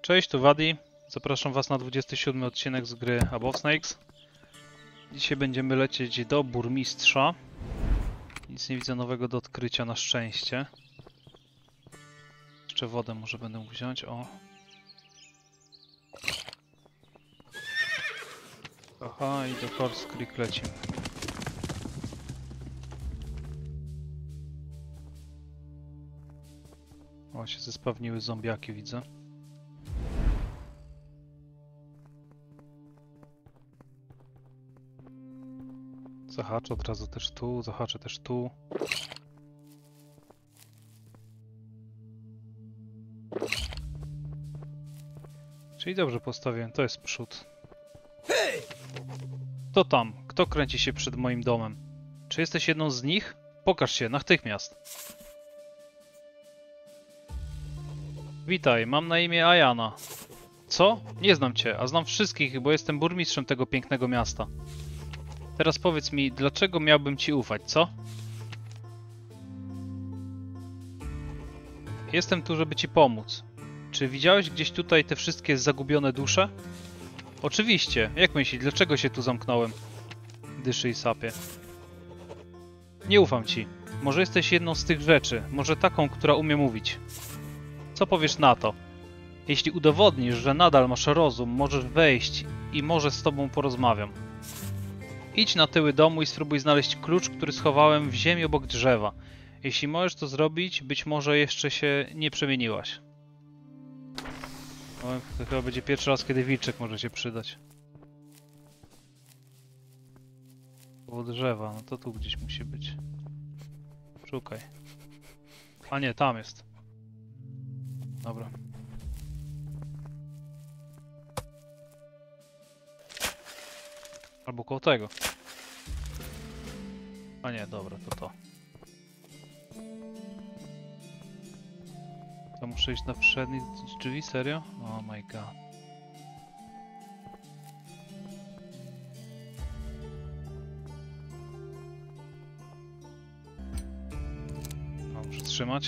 Cześć, tu Wadi. Zapraszam Was na 27 odcinek z gry Above Snakes. Dzisiaj będziemy lecieć do burmistrza. Nic nie widzę nowego do odkrycia na szczęście. Jeszcze wodę może będę mógł wziąć, o. Aha, i do Horse Creek lecimy. O, się zespawniły zombiaki, widzę. Zahaczę od razu też tu, zahaczę też tu. Czyli dobrze postawiłem, to jest przód. Kto tam? Kto kręci się przed moim domem? Czy jesteś jedną z nich? Pokaż się, natychmiast. Witaj, mam na imię Ayana. Co? Nie znam cię, a znam wszystkich, bo jestem burmistrzem tego pięknego miasta. Teraz powiedz mi, dlaczego miałbym ci ufać, co? Jestem tu, żeby ci pomóc. Czy widziałeś gdzieś tutaj te wszystkie zagubione dusze? Oczywiście. Jak myślisz, dlaczego się tu zamknąłem? Dyszy i sapie. Nie ufam ci. Może jesteś jedną z tych rzeczy. Może taką, która umie mówić. Co powiesz na to? Jeśli udowodnisz, że nadal masz rozum, możesz wejść i może z tobą porozmawiam. Idź na tyły domu i spróbuj znaleźć klucz, który schowałem w ziemi obok drzewa. Jeśli możesz to zrobić, być może jeszcze się nie przemieniłaś. O, to chyba będzie pierwszy raz, kiedy wilczek może się przydać. Koło drzewa, no to tu gdzieś musi być. Szukaj. A nie, tam jest. Dobra. Albo koło tego. A nie, dobra, to. To muszę iść na przednie drzwi, serio? Oh my god. No, muszę trzymać.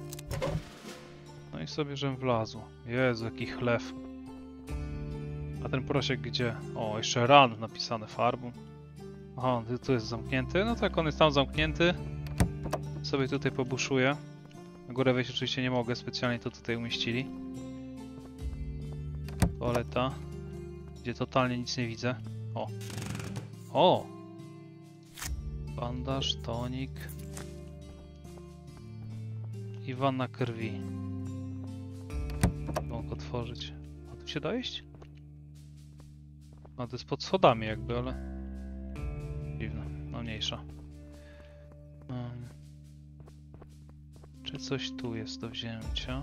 No i sobie, żem wlazł. Jezu, jaki chlew. A ten prosiek gdzie? O, jeszcze run napisane farbą. Aha, tu jest zamknięty. No tak, on jest tam zamknięty. Sobie tutaj pobuszuję. Na górę wejść oczywiście nie mogę, specjalnie to tutaj umieścili. Toaleta. Gdzie totalnie nic nie widzę. O! O! Bandaż, tonik. I wanna krwi. Mogę otworzyć. A tu się da iść? No to jest pod schodami jakby, ale... Dziwne, no mniejsza. Czy coś tu jest do wzięcia?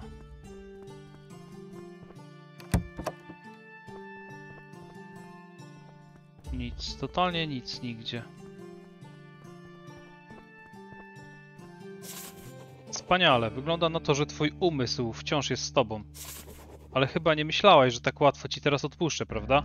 Nic, totalnie nic nigdzie. Wspaniale, wygląda na to, że twój umysł wciąż jest z tobą. Ale chyba nie myślałaś, że tak łatwo ci teraz odpuszczę, prawda?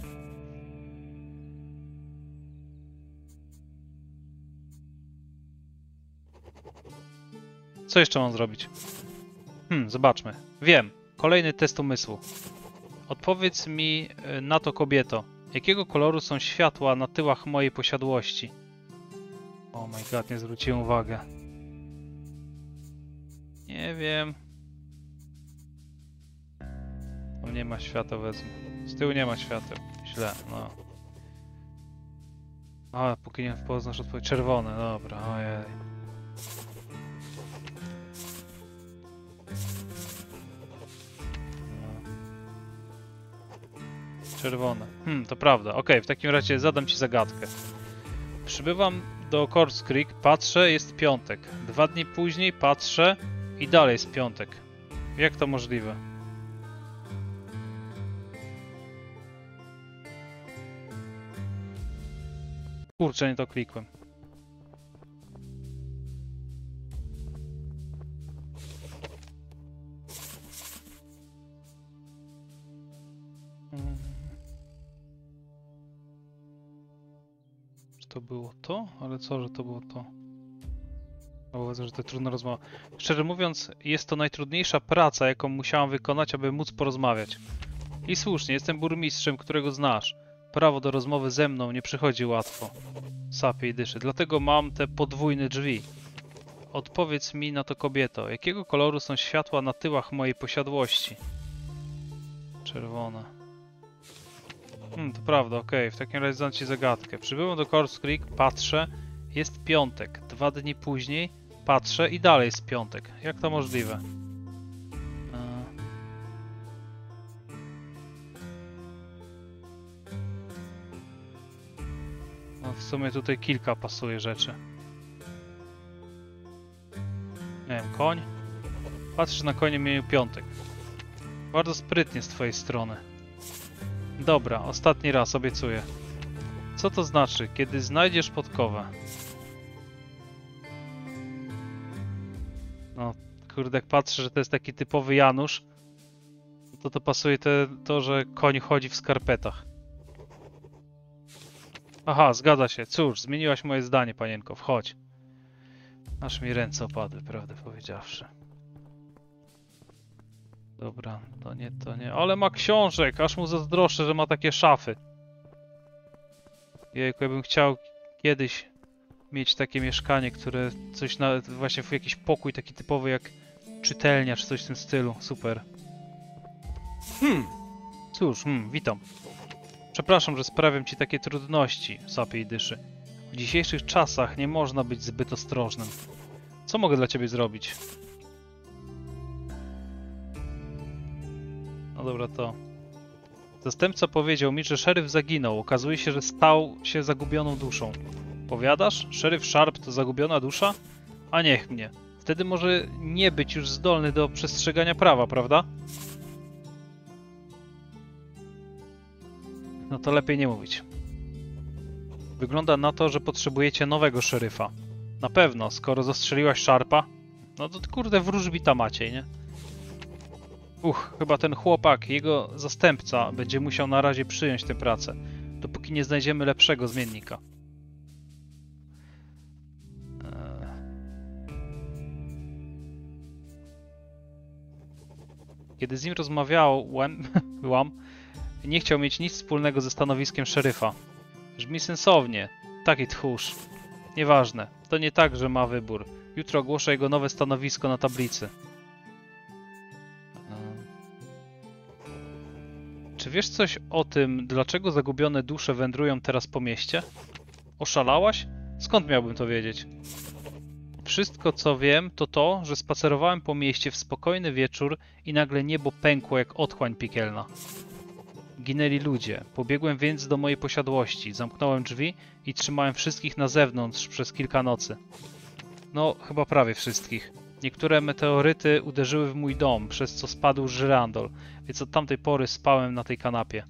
Co jeszcze mam zrobić? Zobaczmy. Wiem. Kolejny test umysłu. Odpowiedz mi na to, kobieto. Jakiego koloru są światła na tyłach mojej posiadłości? Oh my god, nie zwróciłem uwagi. Nie wiem. Tam nie ma świateł, wezmę. Z tyłu nie ma świateł. Źle, no. A, póki nie poznasz odpowiedź. Czerwone, dobra, ojej. Czerwone. To prawda. Okej, w takim razie zadam ci zagadkę. Przybywam do Horse Creek, patrzę, jest piątek. 2 dni później patrzę i dalej jest piątek. Jak to możliwe? Kurczę, nie to klikłem. To było to? Ale co, że to było to? Uważam, że to trudna rozmowa. Szczerze mówiąc, jest to najtrudniejsza praca, jaką musiałam wykonać, aby móc porozmawiać. I słusznie, jestem burmistrzem, którego znasz. Prawo do rozmowy ze mną nie przychodzi łatwo. Sapie i dyszy. Dlatego mam te podwójne drzwi. Odpowiedz mi na to, kobieto. Jakiego koloru są światła na tyłach mojej posiadłości? Czerwone. To prawda, okej. W takim razie zadam ci zagadkę. Przybyłem do Corpse Creek, patrzę, jest piątek. 2 dni później patrzę i dalej jest piątek. Jak to możliwe? No w sumie tutaj kilka pasuje rzeczy. Nie wiem, koń? Patrzysz na konie, mieniu piątek. Bardzo sprytnie z twojej strony. Dobra, ostatni raz, obiecuję. Co to znaczy, kiedy znajdziesz podkowę? No, kurde, jak patrzę, że to jest taki typowy Janusz, to pasuje to, że koń chodzi w skarpetach. Aha, zgadza się. Cóż, zmieniłaś moje zdanie, panienko. Wchodź. Aż mi ręce opadły, prawdę powiedziawszy. Dobra, to nie. Ale ma książek! Aż mu zazdroszczę, że ma takie szafy. Jejku, ja bym chciał kiedyś mieć takie mieszkanie, które coś właśnie w jakiś pokój taki typowy jak czytelnia czy coś w tym stylu. Super. Cóż, witam. Przepraszam, że sprawiam ci takie trudności, sapie i dyszy. W dzisiejszych czasach nie można być zbyt ostrożnym. Co mogę dla ciebie zrobić? No dobra, to... Zastępca powiedział mi, że szeryf zaginął. Okazuje się, że stał się zagubioną duszą. Powiadasz? Szeryf Sharp to zagubiona dusza? A niech mnie. Wtedy może nie być już zdolny do przestrzegania prawa, prawda? No to lepiej nie mówić. Wygląda na to, że potrzebujecie nowego szeryfa. Na pewno, skoro zastrzeliłaś Sharpa, no to kurde wróżbita Maciej, nie? Chyba ten chłopak, jego zastępca, będzie musiał na razie przyjąć tę pracę, dopóki nie znajdziemy lepszego zmiennika. Kiedy z nim rozmawiałem, nie chciał mieć nic wspólnego ze stanowiskiem szeryfa. Brzmi sensownie. Taki tchórz. Nieważne. To nie tak, że ma wybór. Jutro ogłoszę jego nowe stanowisko na tablicy. Czy wiesz coś o tym, dlaczego zagubione dusze wędrują teraz po mieście? Oszalałaś? Skąd miałbym to wiedzieć? Wszystko, co wiem, to to, że spacerowałem po mieście w spokojny wieczór i nagle niebo pękło jak otchłań piekielna. Ginęli ludzie. Pobiegłem więc do mojej posiadłości, zamknąłem drzwi i trzymałem wszystkich na zewnątrz przez kilka nocy. No, chyba prawie wszystkich. Niektóre meteoryty uderzyły w mój dom, przez co spadł żyrandol, więc od tamtej pory spałem na tej kanapie.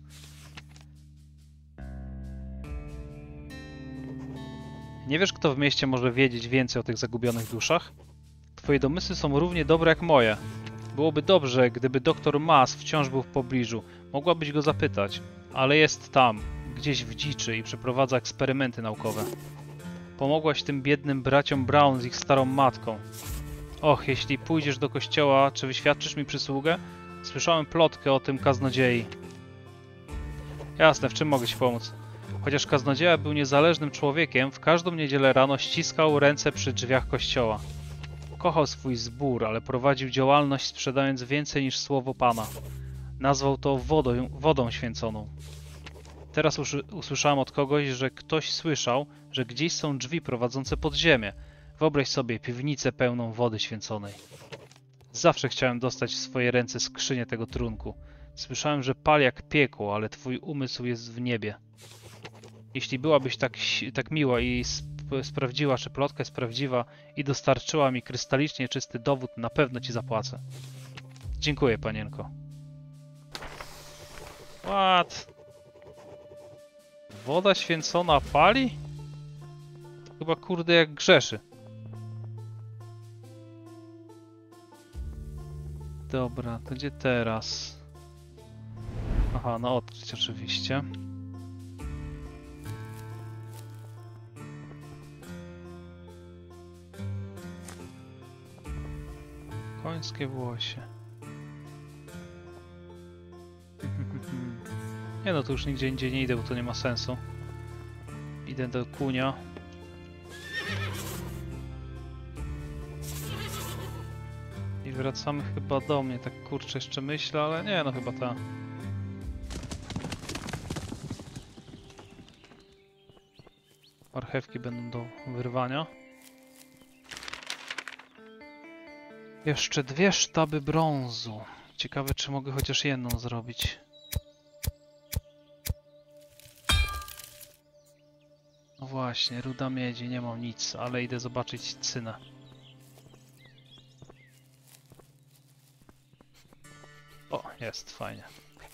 Nie wiesz, kto w mieście może wiedzieć więcej o tych zagubionych duszach? Twoje domysły są równie dobre jak moje. Byłoby dobrze, gdyby doktor Mas wciąż był w pobliżu. Mogłabyś go zapytać, ale jest tam, gdzieś w dziczy i przeprowadza eksperymenty naukowe. Pomogłaś tym biednym braciom Brown z ich starą matką. Och, jeśli pójdziesz do kościoła, czy wyświadczysz mi przysługę? Słyszałem plotkę o tym kaznodziei. Jasne, w czym mogę ci pomóc? Chociaż kaznodzieja był niezależnym człowiekiem, w każdą niedzielę rano ściskał ręce przy drzwiach kościoła. Kochał swój zbór, ale prowadził działalność sprzedając więcej niż słowo Pana. Nazwał to wodą święconą. Teraz usłyszałem od kogoś, że ktoś słyszał, że gdzieś są drzwi prowadzące pod ziemię. Wyobraź sobie piwnicę pełną wody święconej. Zawsze chciałem dostać w swoje ręce skrzynię tego trunku. Słyszałem, że pali jak piekło, ale twój umysł jest w niebie. Jeśli byłabyś tak miła i sprawdziła, czy plotka jest prawdziwa i dostarczyła mi krystalicznie czysty dowód, na pewno ci zapłacę. Dziękuję, panienko. What? Woda święcona pali? To chyba kurde jak grzeszy. Dobra, to gdzie teraz? Aha, no odkryć oczywiście. Końskie włosie. Nie no, to już nigdzie indziej nie idę, bo to nie ma sensu. Idę do kunia. I wracamy chyba do mnie, tak kurczę jeszcze myślę, ale nie no chyba ta. Marchewki będą do wyrwania. Jeszcze 2 sztaby brązu. Ciekawe, czy mogę chociaż jedną zrobić. No właśnie, ruda miedzi, nie mam nic, ale idę zobaczyć cynę. O, jest, fajnie.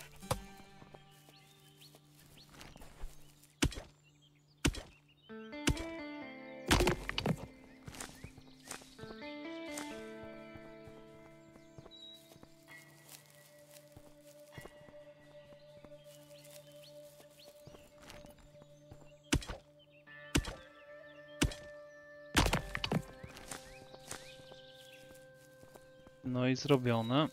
No i zrobione.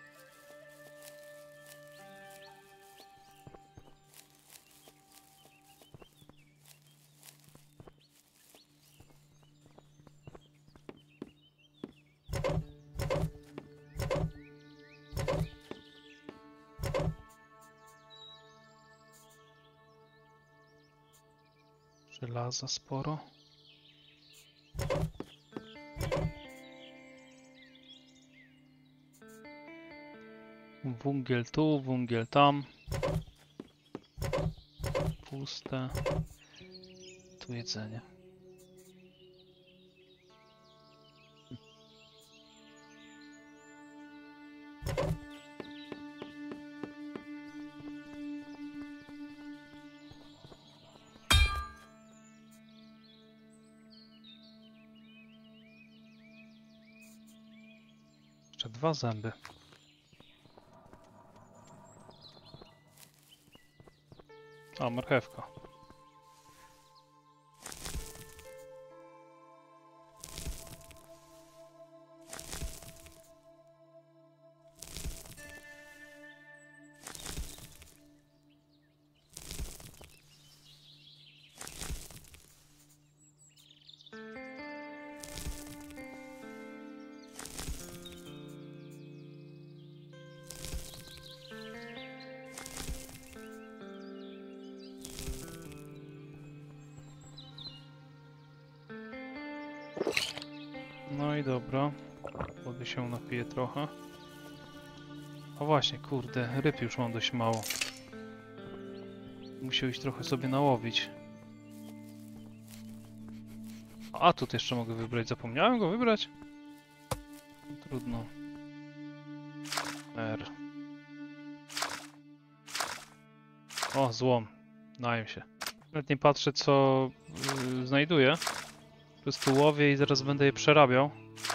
Żelaza sporo. Węgiel tu, węgiel tam. Puste. Tu jedzenie. Jeszcze 2 zęby. A, marchewka. No i dobra. Wody się napiję trochę. O właśnie, kurde, ryb już mam dość mało. Musiał iść trochę sobie nałowić. A, tu jeszcze mogę wybrać. Zapomniałem go wybrać? Trudno. R. O, złom. Najem się. Nawet nie patrzę, co znajduję. Po prostu łowię i zaraz będę je przerabiał.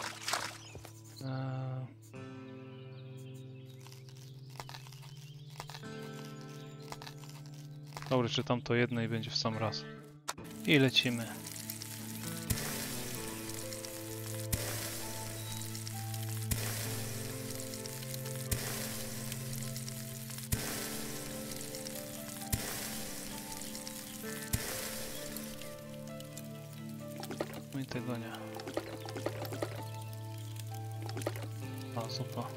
Dobra, czytam to jedno i będzie w sam raz. I lecimy. No i tego nie. A, zupa.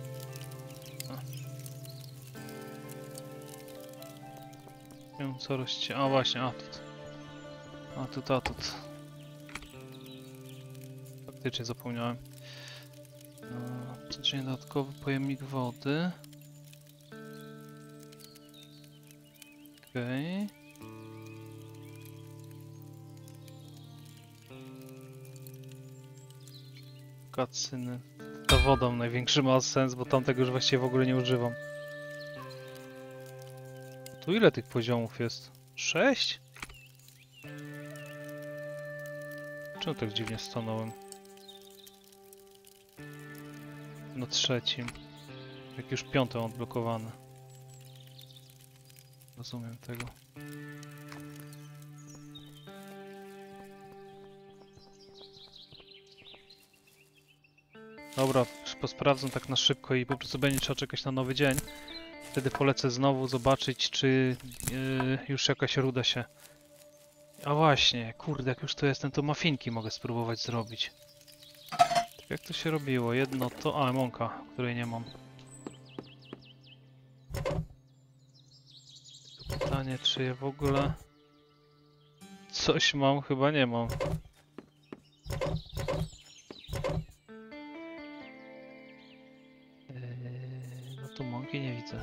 Nie wiem, co rośnie. A właśnie, atut. Atut. Faktycznie zapomniałem. Codziennie dodatkowy pojemnik wody. Okej. Kacyny. Ta woda największy ma sens, bo tamtego już właściwie w ogóle nie używam. Tu ile tych poziomów jest? 6? Czemu tak dziwnie stanąłem? Na 3. Jak już 5 mam odblokowane. Rozumiem tego. Dobra, posprawdzam tak na szybko i po prostu będzie trzeba czekać na nowy dzień. Wtedy polecę znowu zobaczyć, czy już jakaś ruda się... A właśnie, kurde, jak już tu jestem, to muffinki mogę spróbować zrobić. Jak to się robiło? Jedno to... A, mąka, której nie mam. Pytanie, czy je w ogóle... Coś mam? Chyba nie mam. No tu mąki nie widzę.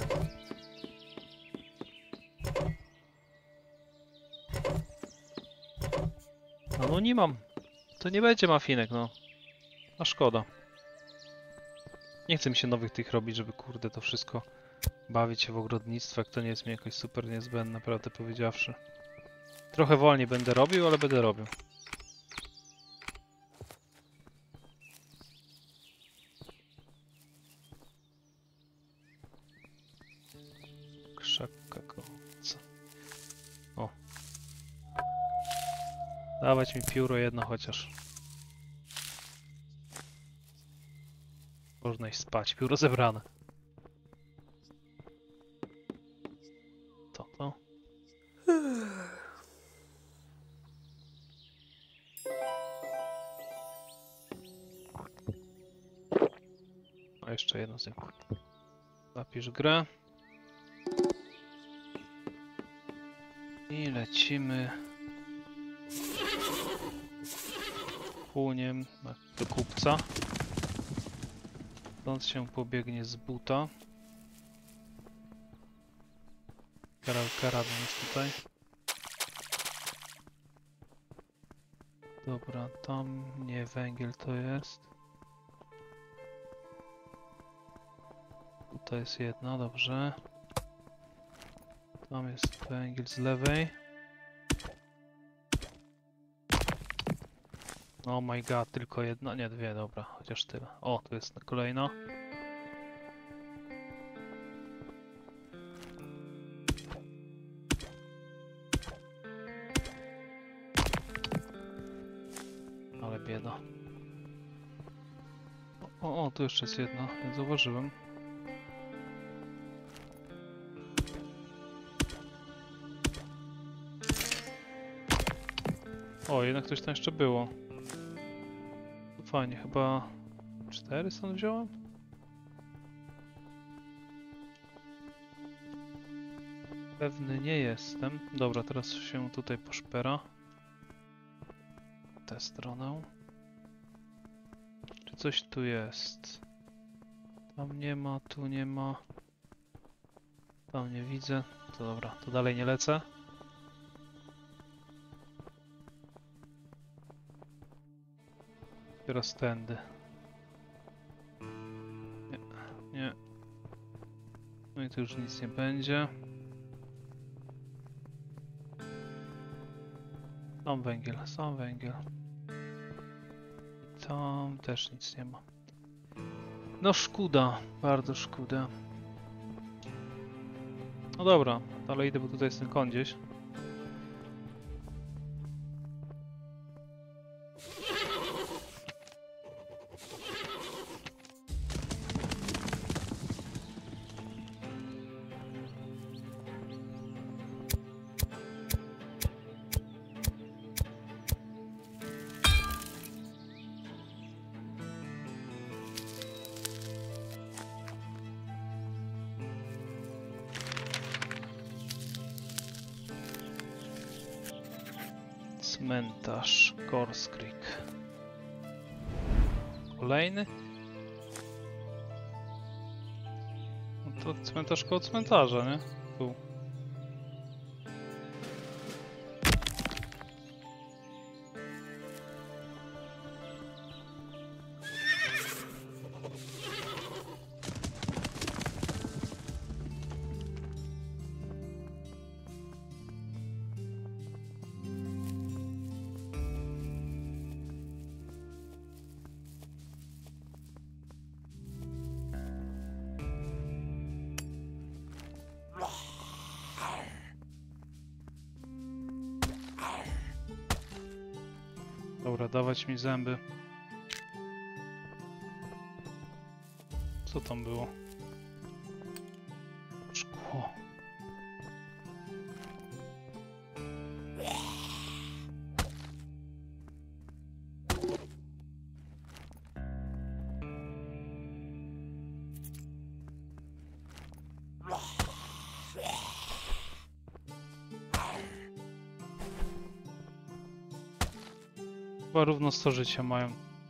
No nie mam. To nie będzie muffinek, no. A szkoda. Nie chcę mi się nowych tych robić, żeby kurde to wszystko bawić się w ogrodnictwo, jak to nie jest mi jakoś super niezbędne, prawdę powiedziawszy. Trochę wolniej będę robił, ale będę robił. Krzaka końca. O. Dawać mi pióro jedno chociaż. Można iść spać. Pióro zebrane. To. A jeszcze jedno z nich. Zapisz grę. I lecimy płyniem do kupca. Stąd się pobiegnie z buta. Karabin jest tutaj. Dobra, tam nie węgiel to jest. Tutaj jest jedna, dobrze. Tam jest węgiel z lewej. Oh my god, tylko jedna, nie dwie, dobra, chociaż tyle. O, tu jest kolejna. Ale bieda. O, tu jeszcze jest jedna, nie zauważyłem. O, jednak coś tam jeszcze było. Fajnie, chyba 4 stąd wziąłem? Pewny nie jestem. Dobra, teraz się tutaj poszpera. Tę stronę. Czy coś tu jest? Tam nie ma, tu nie ma. Tam nie widzę. To dobra, to dalej nie lecę. Teraz tędy. Nie, nie. No i tu już nic nie będzie. Sam węgiel, sam węgiel. I tam też nic nie ma. No szkoda, bardzo szkoda. No dobra, dalej idę, bo tutaj jest ten koń gdzieś. Cmentarz Gorse Creek. Kolejny? No to cmentarz koło cmentarza, nie? Tu. Dobra, dawać mi zęby. Co tam było? Szkło. Chyba równo 100 życia mają.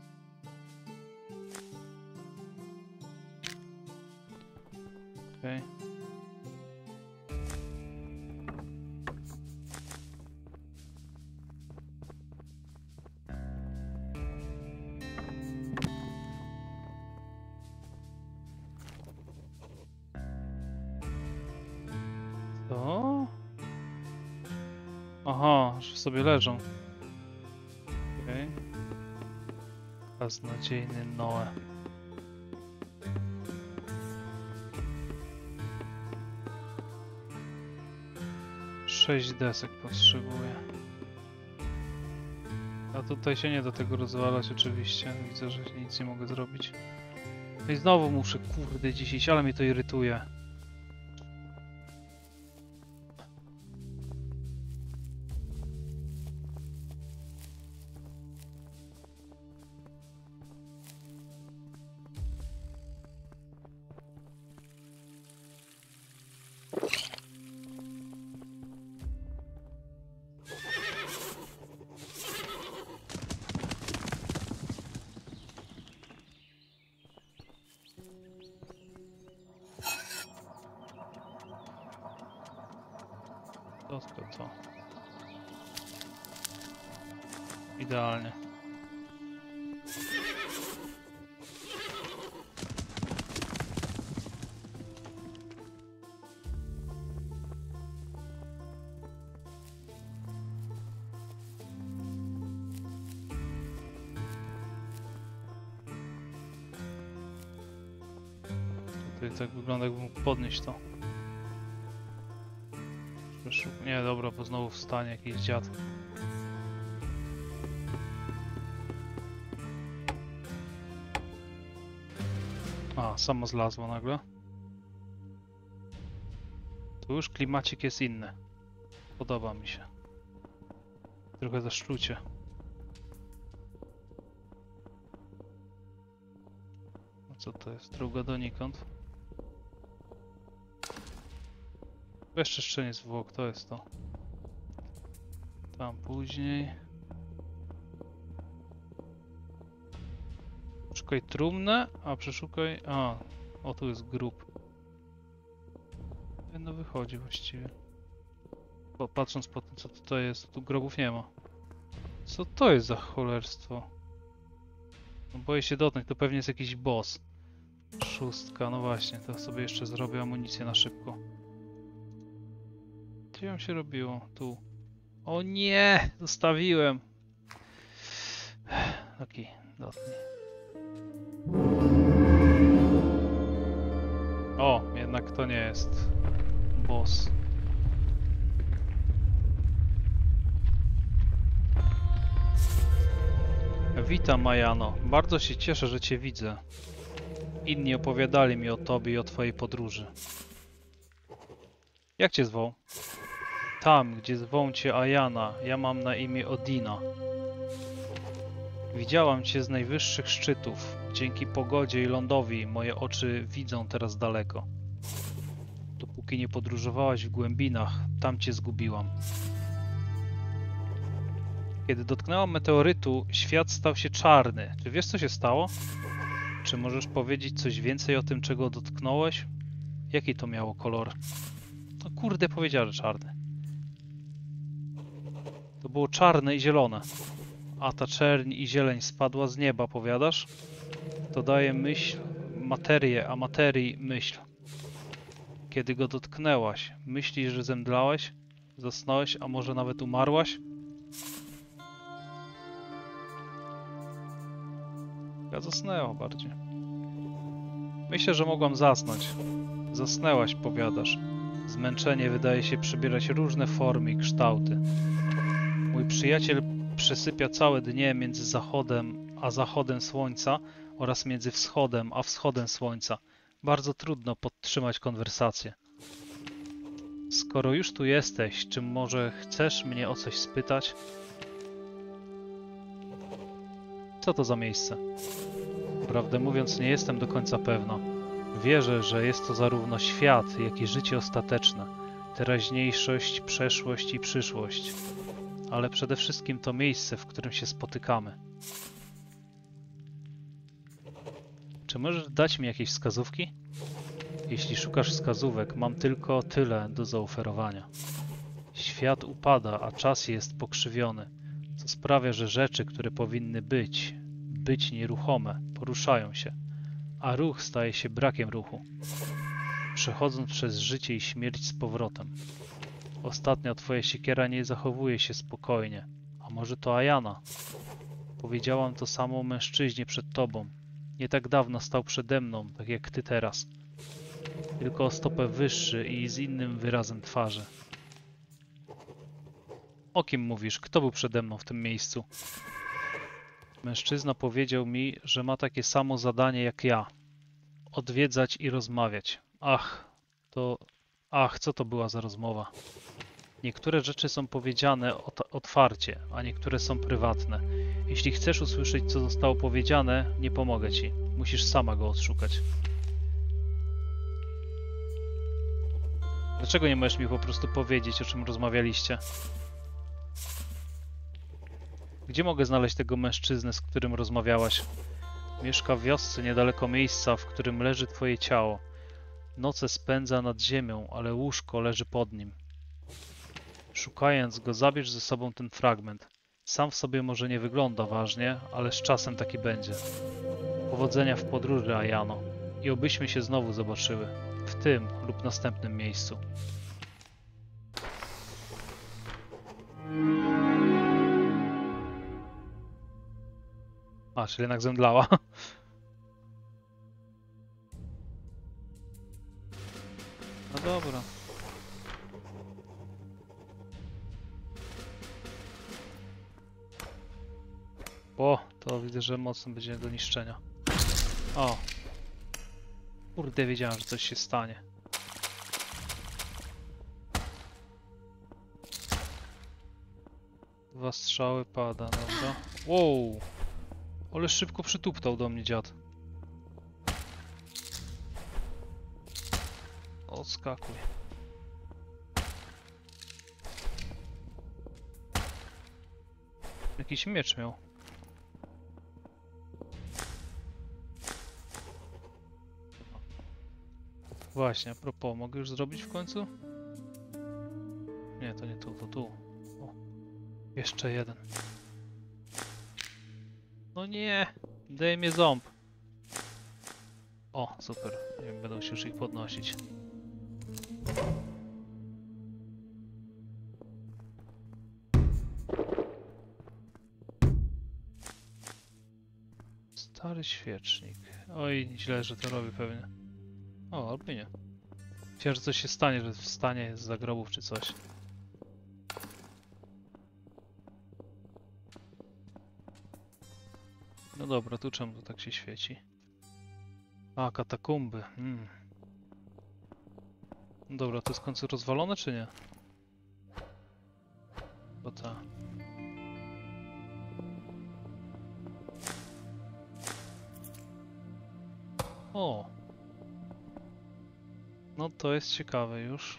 Okej. Co? Aha, że sobie leżą. Okej. Beznadziejny Noe. Sześć desek potrzebuję. A tutaj się nie da tego rozwalać oczywiście. Widzę, że nic nie mogę zrobić. No i znowu muszę, kurde, dzisiaj, ale mnie to irytuje. To. Idealnie. Tutaj tak wygląda, jakbym mógł podnieść to. Nie, dobra, bo znowu wstanie jakiś dziad. A, samo zlazło nagle. Tu już klimacik jest inny. Podoba mi się. Trochę zaszczucie. No co to jest? Druga donikąd. Bezczeszczenie zwłok, to jest to. Tam później. Szukaj trumnę, a przeszukaj... A, o tu jest grób. No wychodzi właściwie. Bo patrząc po tym, co tutaj jest, tu grobów nie ma. Co to jest za cholerstwo? No boję się dotknąć, to pewnie jest jakiś boss. Szóstka, no właśnie, to sobie jeszcze zrobię amunicję na szybko. Gdzie ją się robiło? Tu. O nie! Zostawiłem! Okej, dotknij. O, jednak to nie jest boss. Witam, Majano. Bardzo się cieszę, że cię widzę. Inni opowiadali mi o tobie i o twojej podróży. Jak cię zwoł? Tam, gdzie zwą cię Ayana, ja mam na imię Odina. Widziałam cię z najwyższych szczytów. Dzięki pogodzie i lądowi moje oczy widzą teraz daleko. Dopóki nie podróżowałaś w głębinach, tam cię zgubiłam. Kiedy dotknęłam meteorytu, świat stał się czarny. Czy wiesz, co się stało? Czy możesz powiedzieć coś więcej o tym, czego dotknąłeś? Jaki to miało kolor? No kurde, powiedziała, że czarny. To było czarne i zielone. A ta czerń i zieleń spadła z nieba, powiadasz? To daje myśl, materię, a materii myśl. Kiedy go dotknęłaś, myślisz, że zemdlałeś? Zasnąłeś, a może nawet umarłaś? Ja zasnęła bardziej. Myślę, że mogłam zasnąć. Zasnęłaś, powiadasz. Zmęczenie wydaje się przybierać różne formy i kształty. Mój przyjaciel przesypia całe dnie między zachodem a zachodem słońca oraz między wschodem a wschodem słońca. Bardzo trudno podtrzymać konwersację. Skoro już tu jesteś, czy może chcesz mnie o coś spytać? Co to za miejsce? Prawdę mówiąc, nie jestem do końca pewna. Wierzę, że jest to zarówno świat, jak i życie ostateczne, teraźniejszość, przeszłość i przyszłość. Ale przede wszystkim to miejsce, w którym się spotykamy. Czy możesz dać mi jakieś wskazówki? Jeśli szukasz wskazówek, mam tylko tyle do zaoferowania. Świat upada, a czas jest pokrzywiony, co sprawia, że rzeczy, które powinny być nieruchome, poruszają się, a ruch staje się brakiem ruchu, przechodząc przez życie i śmierć z powrotem. Ostatnio twoja siekiera nie zachowuje się spokojnie, a może to Ayana? Powiedziałam to samo mężczyźnie przed tobą. Nie tak dawno stał przede mną, tak jak ty teraz. Tylko o stopę wyższy i z innym wyrazem twarzy. O kim mówisz? Kto był przede mną w tym miejscu? Mężczyzna powiedział mi, że ma takie samo zadanie jak ja. Odwiedzać i rozmawiać. Ach, co to była za rozmowa? Niektóre rzeczy są powiedziane otwarcie, a niektóre są prywatne. Jeśli chcesz usłyszeć, co zostało powiedziane, nie pomogę ci. Musisz sama go odszukać. Dlaczego nie możesz mi po prostu powiedzieć, o czym rozmawialiście? Gdzie mogę znaleźć tego mężczyznę, z którym rozmawiałaś? Mieszka w wiosce niedaleko miejsca, w którym leży twoje ciało. Noce spędza nad ziemią, ale łóżko leży pod nim. Szukając go, zabierz ze sobą ten fragment. Sam w sobie może nie wygląda ważnie, ale z czasem taki będzie. Powodzenia w podróży, Ayano. I obyśmy się znowu zobaczyły. W tym lub następnym miejscu. A, czyli jednak zemdlała. No dobra. O, to widzę, że mocno będzie do niszczenia. O. Kurde, wiedziałem, że coś się stanie. Dwa strzały pada, dobra. Wow! Ale szybko przytuptał do mnie dziad. Odskakuj. Jakiś miecz miał. Właśnie, a propos, mogę już zrobić w końcu? Nie, to nie tu, to tu. O, jeszcze jeden. No nie! Daj mnie ząb. O, super. Nie wiem, będę musiał już ich podnosić. Stary świecznik. Oj, źle, że to robię pewnie. O, albo nie. Myślałem, że coś się stanie, że wstanie z zagrobów czy coś. No dobra, tu czemu to tak się świeci? A, katakumby. Dobra, to jest w końcu rozwalone czy nie? Bo ta. O! No to jest ciekawe już.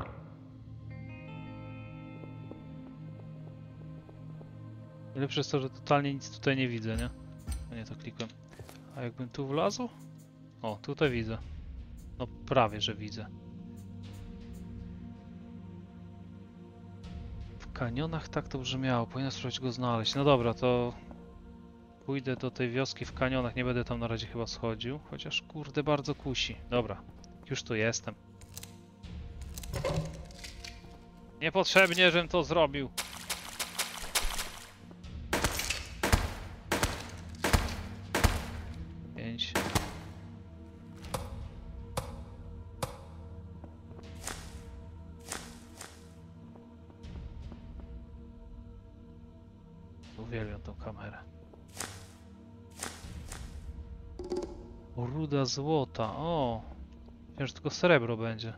Najlepsze jest to, że totalnie nic tutaj nie widzę, nie? No nie, to klikłem. A jakbym tu wlazł? O, tutaj widzę. No prawie, że widzę. W kanionach tak to brzmiało. Powinien spróbować go znaleźć. No dobra, to... Pójdę do tej wioski w kanionach. Nie będę tam na razie chyba schodził. Chociaż kurde, bardzo kusi. Dobra, już tu jestem. Niepotrzebnie, żem to zrobił. Uwielbiam tą kamerę. Ruda złota. O! Myślałem, że tylko srebro będzie.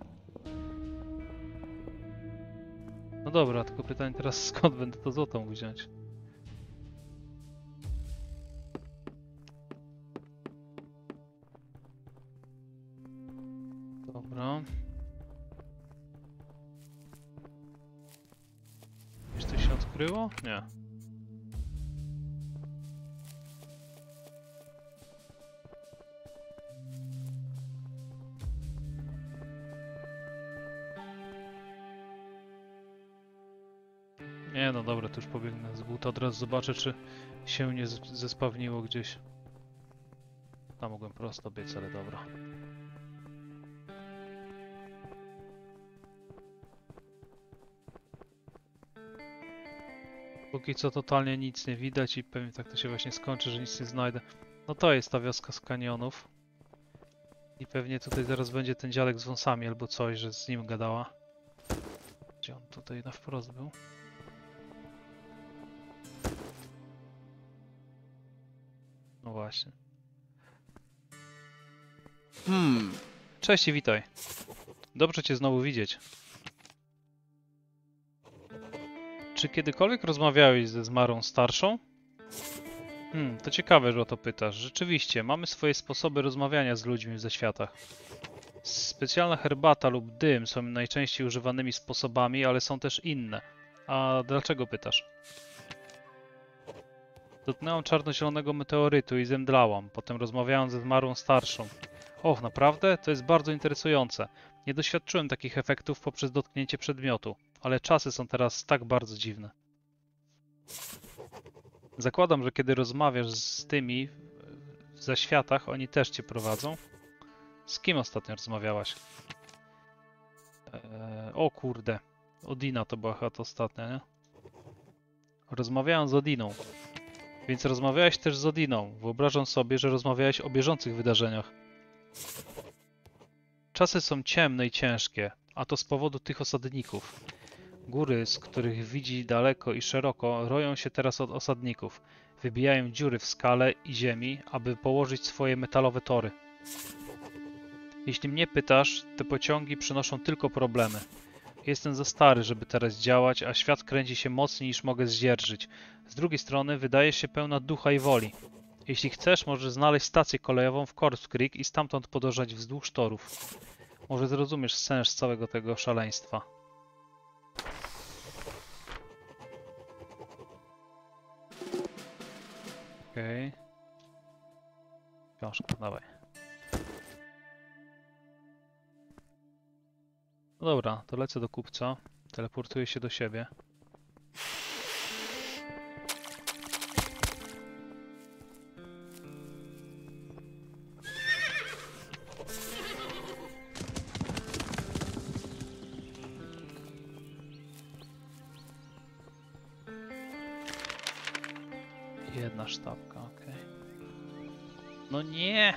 No dobra, tylko pytanie teraz skąd będę to złoto mógł wziąć? Dobra. Gdzieś to się odkryło? Nie. Nie no dobra, to już pobiegnę z buta, od razu zobaczę czy się nie zespawniło gdzieś. Tam mogłem prosto biec, ale dobra. Póki co totalnie nic nie widać i pewnie tak to się właśnie skończy, że nic nie znajdę. No to jest ta wioska z kanionów. I pewnie tutaj zaraz będzie ten dziadek z wąsami albo coś, że z nim gadała. Gdzie on tutaj na wprost był? No właśnie. Cześć i witaj. Dobrze cię znowu widzieć. Czy kiedykolwiek rozmawiałeś ze Zmarą starszą? To ciekawe, że o to pytasz. Rzeczywiście, mamy swoje sposoby rozmawiania z ludźmi w zaświatach. Specjalna herbata lub dym są najczęściej używanymi sposobami, ale są też inne. A dlaczego pytasz? Dotknęłam czarno-zielonego meteorytu i zemdlałam. Potem rozmawiałam ze Zmarą starszą. Och, naprawdę? To jest bardzo interesujące. Nie doświadczyłem takich efektów poprzez dotknięcie przedmiotu, ale czasy są teraz tak bardzo dziwne. Zakładam, że kiedy rozmawiasz z tymi w zaświatach, oni też cię prowadzą. Z kim ostatnio rozmawiałaś? O kurde. Odina to była chyba ta ostatnia, nie? Rozmawiałem z Odiną. Więc rozmawiałeś też z Odiną. Wyobrażam sobie, że rozmawiałeś o bieżących wydarzeniach. Czasy są ciemne i ciężkie, a to z powodu tych osadników. Góry, z których widzi daleko i szeroko, roją się teraz od osadników. Wybijają dziury w skale i ziemi, aby położyć swoje metalowe tory. Jeśli mnie pytasz, te pociągi przynoszą tylko problemy. Jestem za stary, żeby teraz działać, a świat kręci się mocniej niż mogę zdzierżyć. Z drugiej strony wydajesz się pełna ducha i woli. Jeśli chcesz, możesz znaleźć stację kolejową w Corpse Creek i stamtąd podążać wzdłuż torów. Może zrozumiesz sens całego tego szaleństwa. Okej. Książka, dawaj. No dobra, to lecę do kupca. Teleportuję się do siebie. Jedna sztabka, okej. No nie!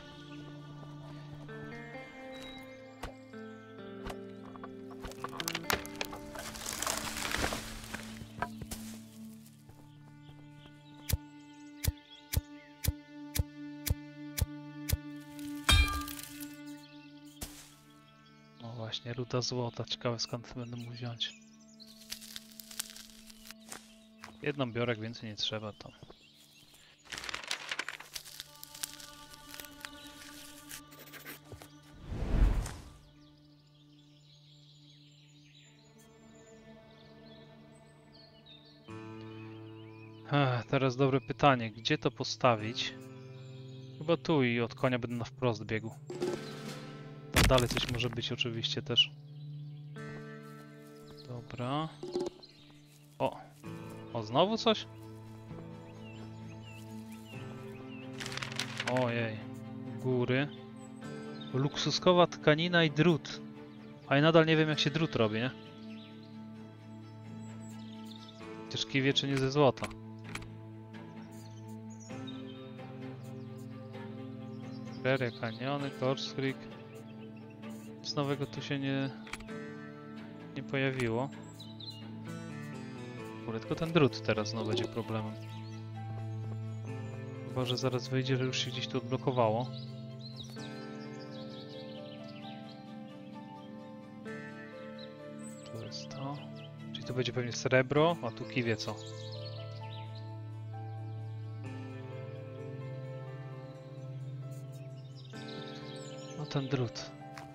No właśnie, ruda złota. Ciekawe skąd będę mógł wziąć. Jedną biorę, więcej nie trzeba to. Teraz dobre pytanie. Gdzie to postawić? Chyba tu i od konia będę na wprost biegł. Tam dalej coś może być oczywiście też. Dobra. O! O, znowu coś? Ojej. Góry. Luksuskowa tkanina i drut. A ja nadal nie wiem jak się drut robi, nie? Chociaż kij wie, czy nie ze złota. Preria, kaniony, Corpse Creek. Nic nowego tu się nie pojawiło. Kurde, tylko ten drut teraz znowu będzie problemem. Chyba, że zaraz wyjdzie, że już się gdzieś tu odblokowało. jest to. Czyli to będzie pewnie srebro, a tu kiwie co? No ten drut.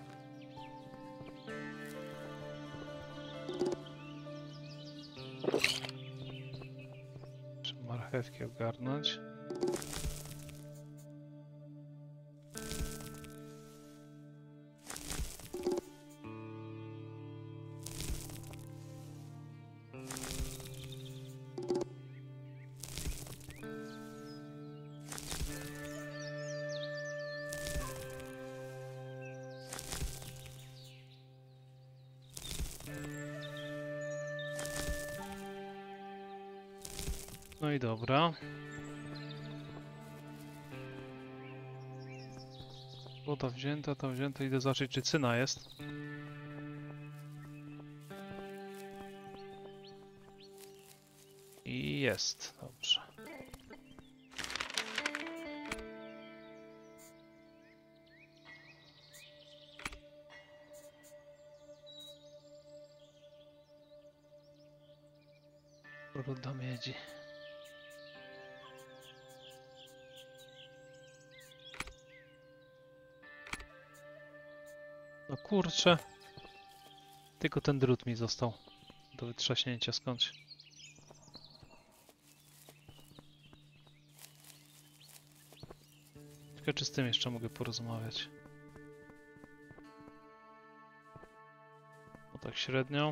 Trzeba marchewki ogarnąć. No i dobra. Woda wzięta, to wzięta. Idę zobaczyć, czy cyna jest. I jest. Dobrze. Ruda miedzi. No kurczę. Tylko ten drut mi został do wytrzaśnięcia skądś. Ciekawe, czy z tym jeszcze mogę porozmawiać. No tak średnio.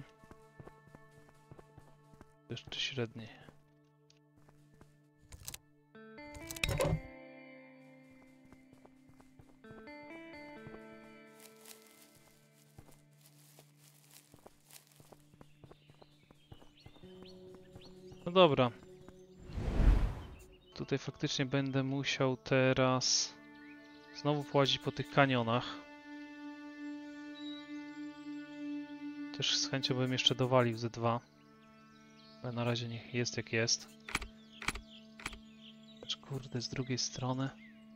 Jeszcze średniej. No dobra. Tutaj faktycznie będę musiał teraz znowu płazić po tych kanionach. Też z chęcią bym jeszcze dowalił ze 2. Ale na razie niech jest jak jest. Lecz kurde, z drugiej strony.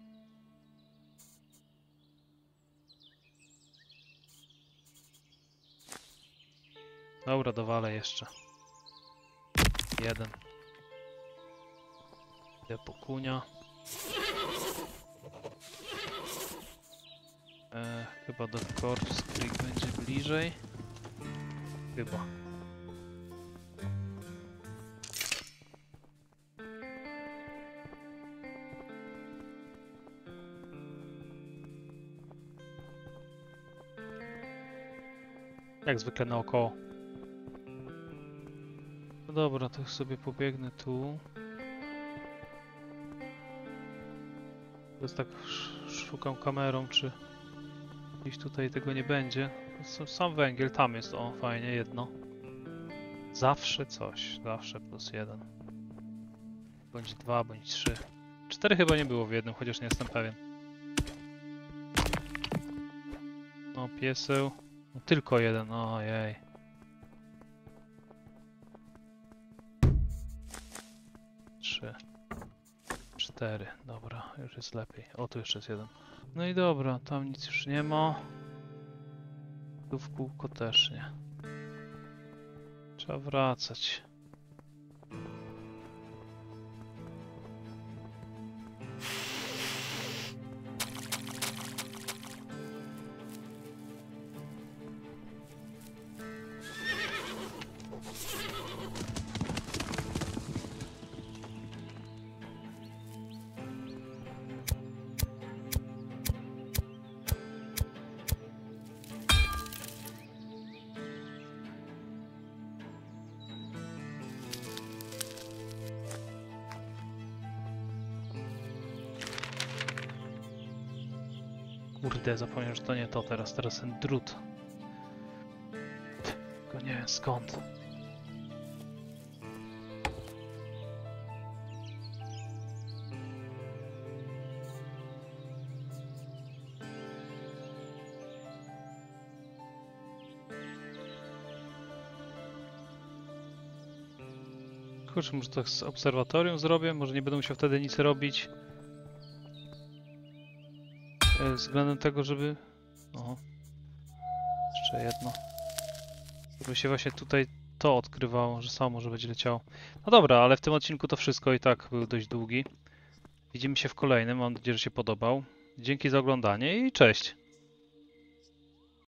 Dobra, dowalę jeszcze. 1. Idę po kunia. Chyba do Corpse Creek będzie bliżej. Chyba. Jak zwykle naokoło. No dobra, to sobie pobiegnę tu. Teraz tak szukam kamerą, czy gdzieś tutaj tego nie będzie. Sam węgiel, tam jest, o fajnie, jedno. Zawsze coś, zawsze +1. Bądź 2, bądź 3. 4 chyba nie było w jednym, chociaż nie jestem pewien. No, pieseł. No, tylko 1, ojej. 3. 4, dobra, już jest lepiej. O, tu jeszcze jest 1. No i dobra, tam nic już nie ma. Tu w kółko też nie. Trzeba wracać. Kurde, zapomniałem, że to nie to teraz. Teraz ten drut. Tylko nie wiem skąd. Kurczę, może tak z obserwatorium zrobię? Może nie będę musiał wtedy nic robić. Względem tego, żeby... O, jeszcze jedno. Żeby się właśnie tutaj to odkrywało, że samo może będzie leciało. No dobra, ale w tym odcinku to wszystko i tak był dość długi. Widzimy się w kolejnym, mam nadzieję, że się podobał. Dzięki za oglądanie i cześć!